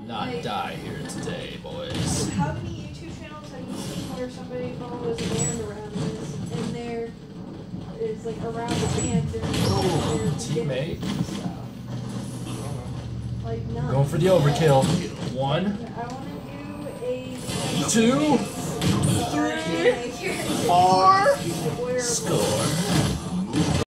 not like, die here today, boys. How many YouTube channels have you seen where somebody follows a band around this and there is like around the band there's teammate. Like none. Going for the overkill. 1, I want to do a 2, 3, 4. Score.